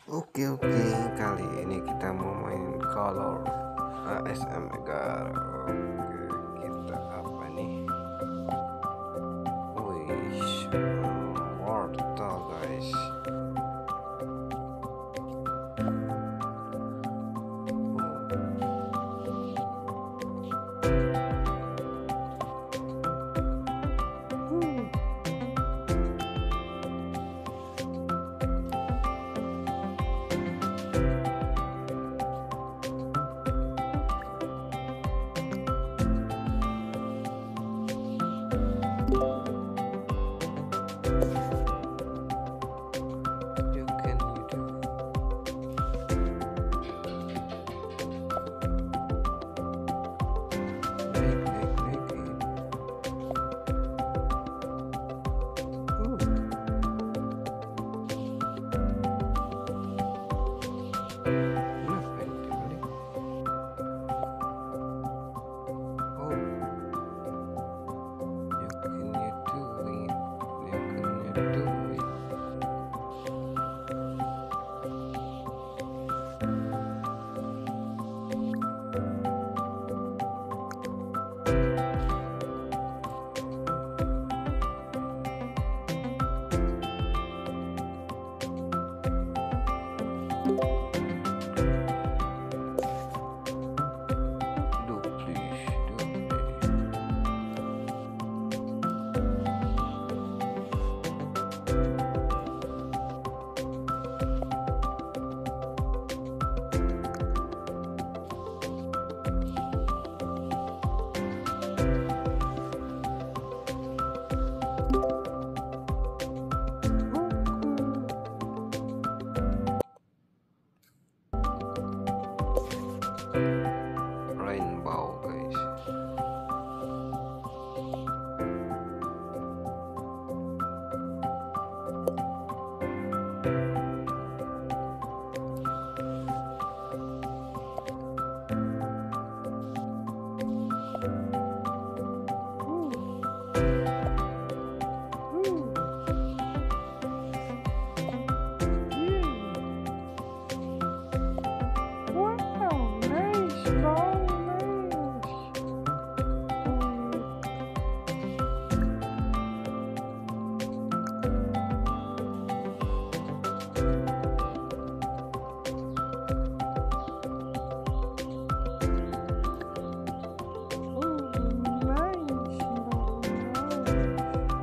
Oke, kali ini kita mau main color ASM Egar. Oke, kita apa nih? Wih, wortel guys. You can you do. Make it. Kenapa ini dibalik? Oh, you can you do it. You can you do it. Do please, do please. Rainbow guys. Wow, nice, bro, nice. Nice, bro, nice.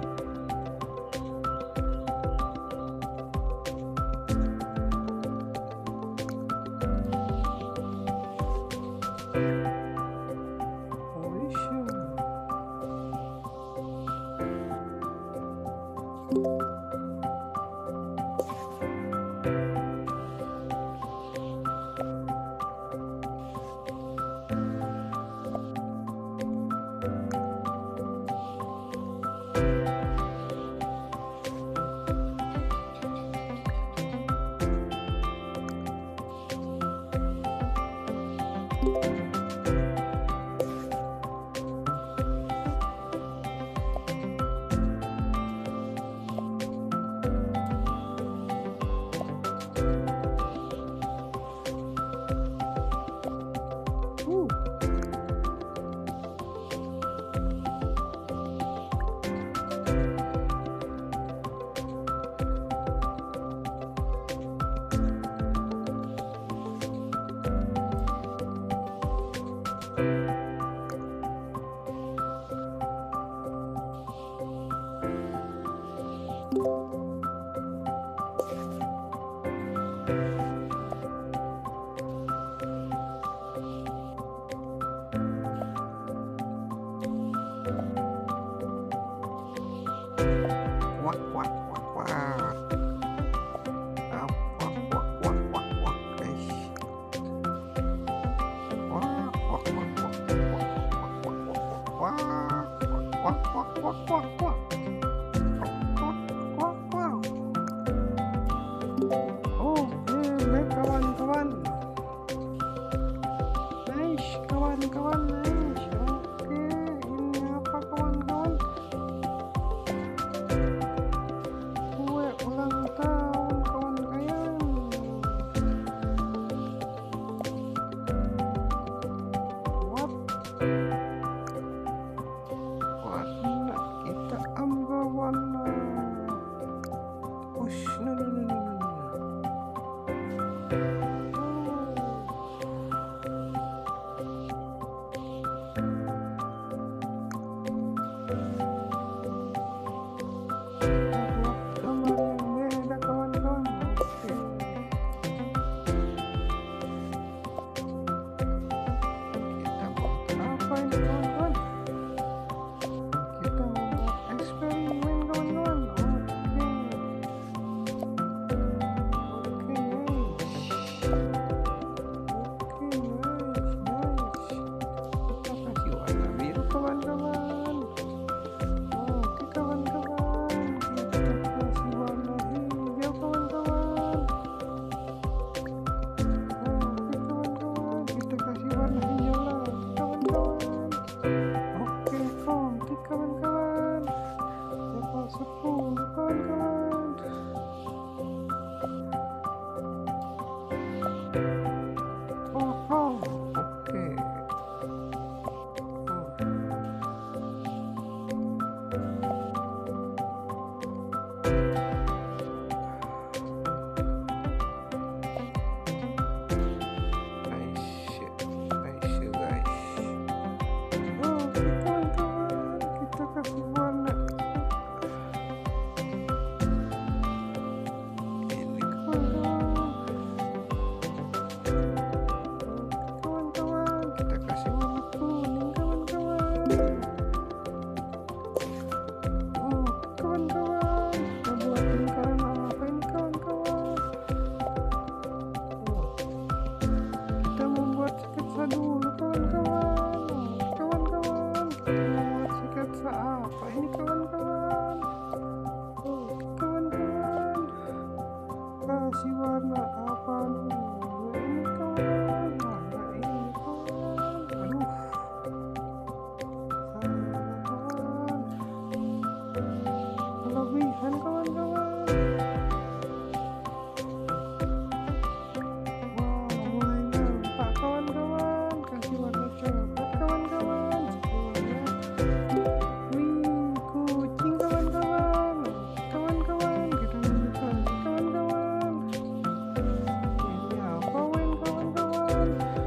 Holy shit. Woo. Wak wak wak wak. Ah, wak wak wak wak wak guys. Wak wak wak wak wak wak wak wak wak wak wak wak. Wak wak. Oke, baik kawan-kawan. Nice, kawan-kawan, nice. Oke, ini apa kawan-kawan? Kue ulang tahun kawan kalian. kasih warna apa dulu ini kawan, warna ini kawan, aduh kawan, kelebihan kawan-kawan. Wah, mulai nampak kawan-kawan, kasih warna coklat kawan-kawan, warna wih kucing kawan-kawan, kawan-kawan kita lanjut lagi kawan-kawan. Ini apa wen kawan-kawan?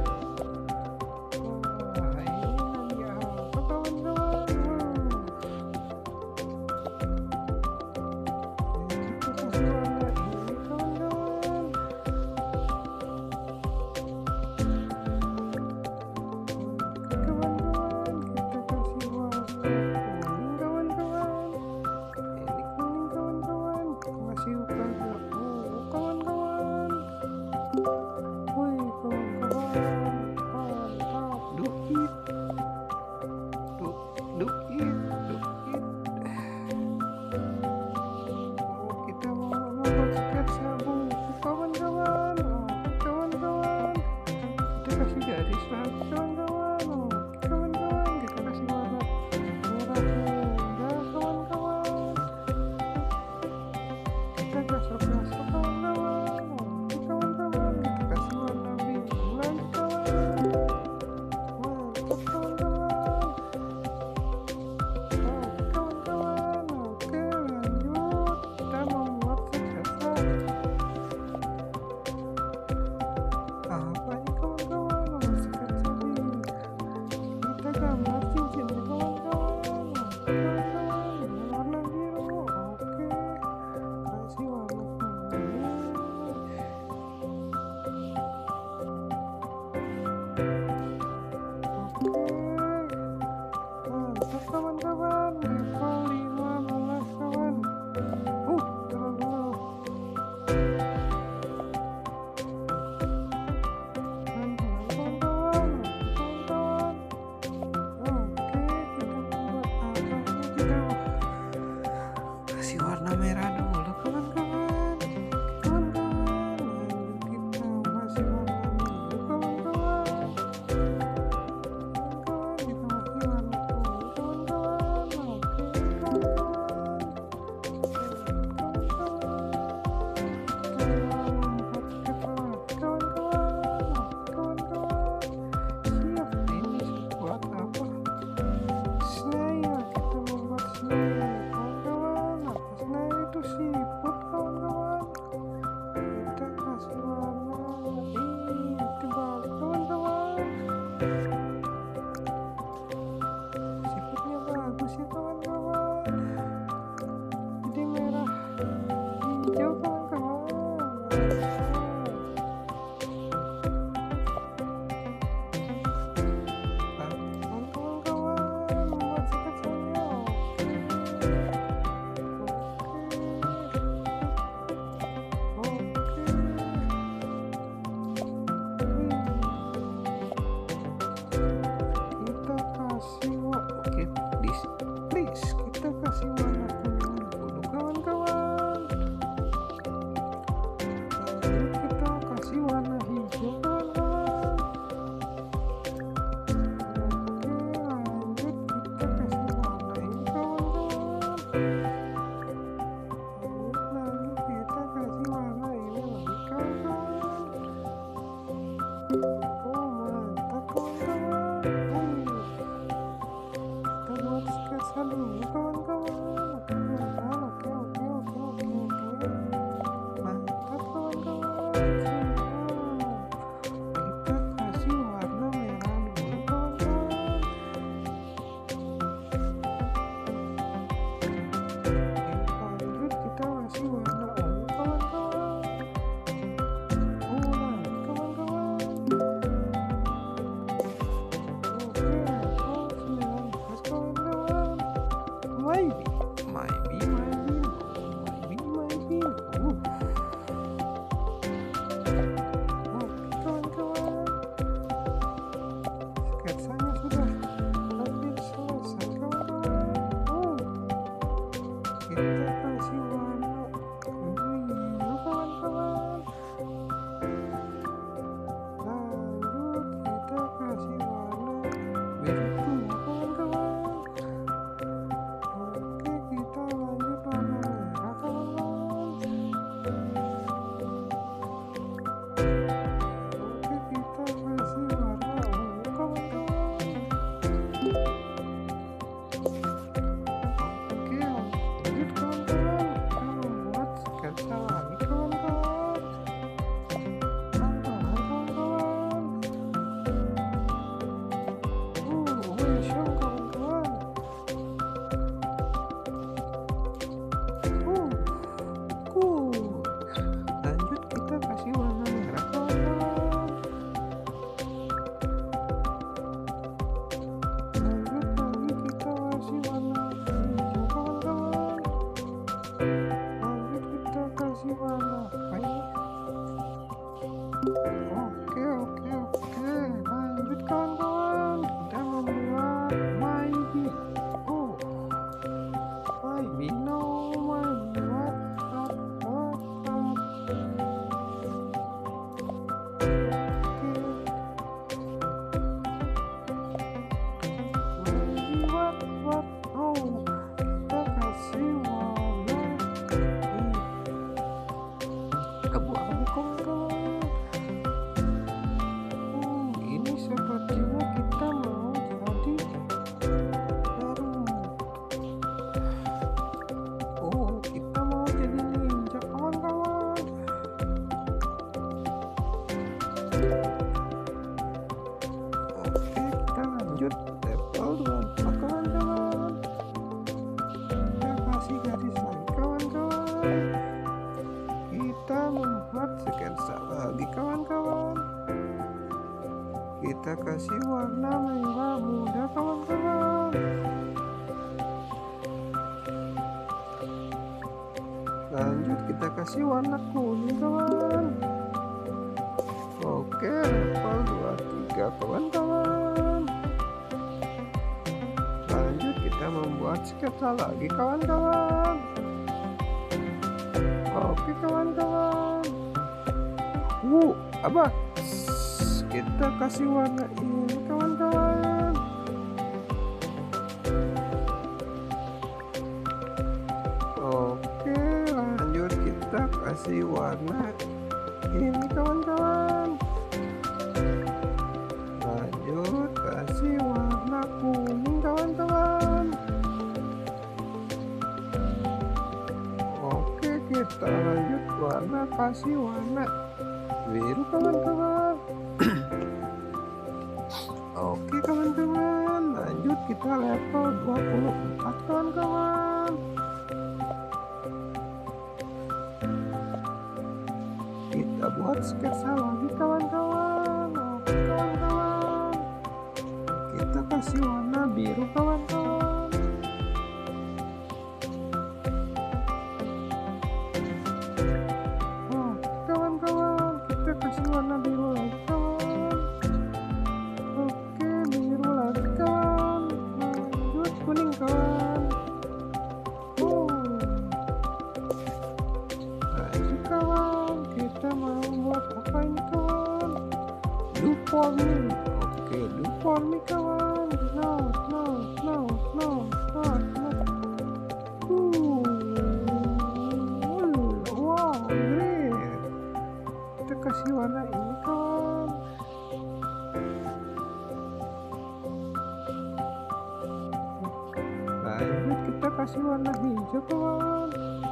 Wah, ini nanti apa kawan-kawan? Kita kasih warna ini kawan-kawan. Kawan-kawan, kita kasih warna kuning kawan-kawan. Ini kuning kawan-kawan. Kasih warna kawan-kawan. Wih kawan-kawan, mantap. Dukit, dukit. Oh, kita mau membuat sketsa buku kawan-kawan. Oh, kawan-kawan. Kita kasih garis lagi kawan-kawan. Oh, kawan-kawan, kita kasih warna merah muda kawan-kawan. Kita gasok-gasok kawan-kawan. Oh, kawan-kawan, kita kasih warna biru lagi kawan. Mantap kawan-kawan. Oh, kawan-kawan. Oke, lanjut. Kita membuat sketsa. Apa ini kawan-kawan? Oh, sketsa ini. Kita gambar cincin nih kawan-kawan. Oh, kawan-kawan, dengan warna biru. Oke, kasih warna kuning. Oke, mantap kawan-kawan. Level 15 kawan. Terlalu. Pelan-pelan kawan-kawan. Kawan-kawan. Oke, kita membuat apa ini kita kasih warna merah dulu kawan-kawan. Kawan-kawan, lalu kita kasih warna biru kawan-kawan. Kita kasih warna kuning dulu kawan-kawan. Lalu kita kasih warna hijau kawan-kawan. Oke, lanjut kita kasih warna ini kawan-kawan. Lalu kita kasih warna ini lagi kawan-kawan. Oh mantap kawan-kawan. Kita buat sketsa dulu kawan-kawan. Oke. Mantap kawan-kawan. Kita kasih warna merah dulu kawan-kawan. Lanjut kita kasih warna ungu kawan-kawan. Oh lagi kawan-kawan. Oke, level 19 kawan-kawan. Maybe. Oke kawan-kawan. Sketsanya sudah hampir selesai kawan-kawan. Kita kasih warna biru kawan-kawan. Lanjut kita kasih warna biru tua kawan-kawan. Oke, kita lanjut warna merah kawan-kawan. Oke, kita kasih warna ungu kawan-kawan. Oke, lanjut kawan-kawan. Kita membuat sketsa lagi kawan-kawan. Pelan-pelan kawan-kawan. Show kawan-kawan. Cool. Lanjut kita kasih warna merah kawan-kawan. Lanjut lagi kita kasih warna hijau kawan-kawan. Lanjut kita kasih warna apa ini? Oke. Lanjut kawan-kawan. Kita membuat maybe. Maybe no, maybe what. Kita kasih warna abu-abu kawan-kawan. Ini sepertinya kita mau jadi jarum. Kita mau jadi ninja kawan-kawan. Oke, kita lanjut level 24 kawan-kawan. Kita kasih garis lagi kawan-kawan. Kita membuat sketsa lagi kawan-kawan. Kita kasih warna merah muda kawan-kawan. Lanjut kita kasih warna kuning kawan. Oke, level 23 kawan-kawan. Lanjut kita membuat sketsa lagi kawan-kawan. Oke kawan-kawan. Apa? Kita kasih warna ini kawan-kawan. Oke, lanjut kita kasih warna ini kawan-kawan. Lanjut kasih warna kuning kawan-kawan. Oke, kita lanjut kasih warna biru kawan-kawan. Oke kawan-kawan, lanjut kita level 24 kawan-kawan. Kita buat sketsa lagi kawan-kawan. Oke kawan-kawan, kita kasih warna biru kawan-kawan. Oke kawan-kawan, kita kasih warna biru lagi kawan. Oke, biru lagi kawan. Lanjut kuning kawan. Lanjut kawan, kita mau buat apa ini kawan? Do for me. Oke, do for me kawan. No. Wow, green. Kita kasih warna ini kawan. Lanjut kita kasih warna hijau kawan.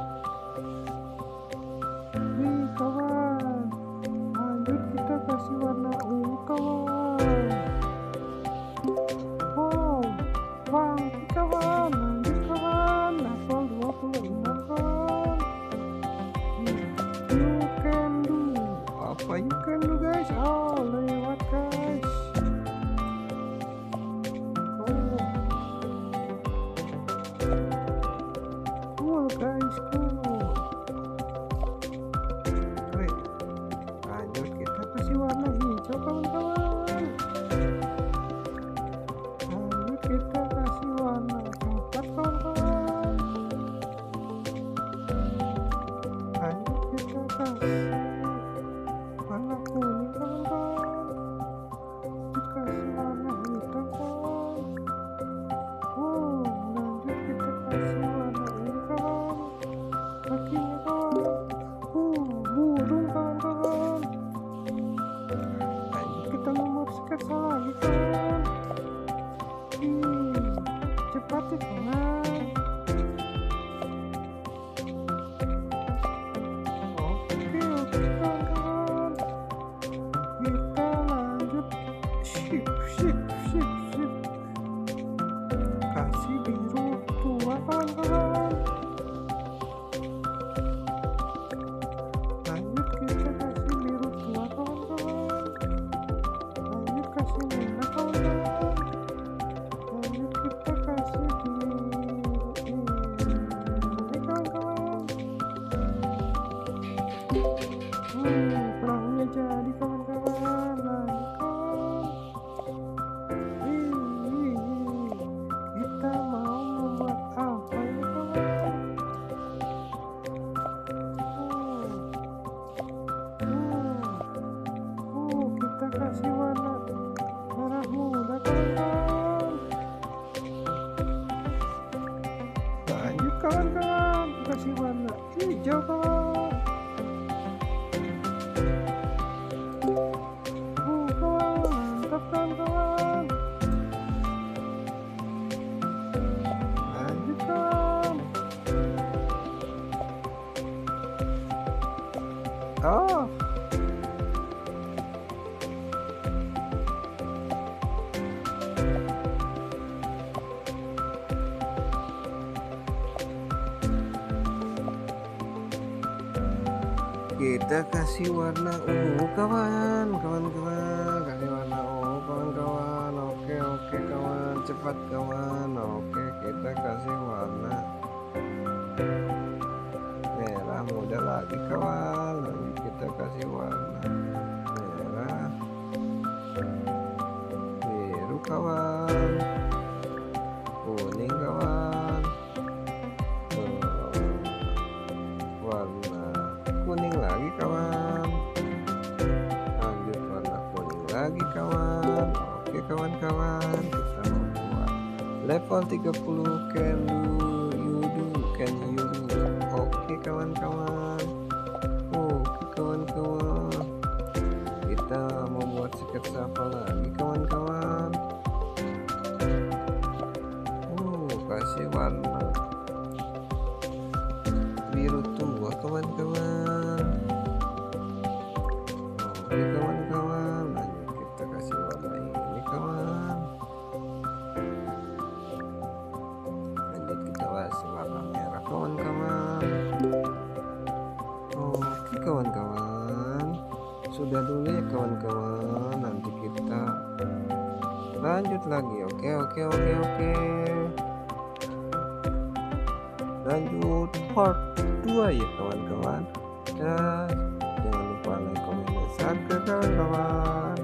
Nih kawan. Lanjut kita kasih warna ungu kawan. Wow, wangi kawan. Lanjut kawan, level 26 kawan. You can do. Apa you can do guys? Oh, lewat guys. Cool guys, cool. Keren. Lanjut kita kasih warna hijau kawan-kawan. Lanjut kita kasih warna coklat kawan-kawan. Lanjut kita kasih warna kuning kawan-kawan. Lanjut kasih warna hitam kawan. Lanjut kita kasih warna ini kawan. Kakinya kawan. Burung kawan-kawan. Lanjut kita membuat sketsa lagi kawan. Cepat ya kawan. Oke kawan-kawan. Kita lanjut shift. Kasih biru tua kawan-kawan. Lanjut kita kasih biru tua kawan-kawan. Lanjut kasih merah kawan-kawan. Lanjut kita kasih biru ini kawan-kawan. Perahunya jadi kawan-kawan. Lanjut kawan. Kita mau membuat apa ini kawan? Kita kasih warna merah muda kawan-kawan. Lanjut kawan-kawan, kasih warna hijau kawan. Kawan, mantap kawan-kawan. Lanjut kawan. Kita kasih warna ungu kawan-kawan. Kasih warna ungu kawan-kawan. Oke kawan, cepat kawan. Oke, kita kasih warna merah muda lagi kawan. Lalu kita kasih warna merah biru kawan, kuning kawan, warna kuning lagi kawan. Lanjut warna kuning lagi kawan. Oke kawan-kawan, kita mau buat level 30 can you do. Oke kawan-kawan. Oke kawan-kawan, kita mau buat sketsa apa lagi kawan-kawan? Kasih warna biru tua kawan-kawan. Oke kawan-kawan, lanjut kita kasih warna ini kawan. Lanjut kita kasih warna merah kawan-kawan. Oke kawan-kawan, sudah dulu ya kawan-kawan, nanti kita lanjut lagi. Oke, lanjut part 2 ya kawan-kawan, dan jangan lupa like, comment, dan subscribe kawan-kawan.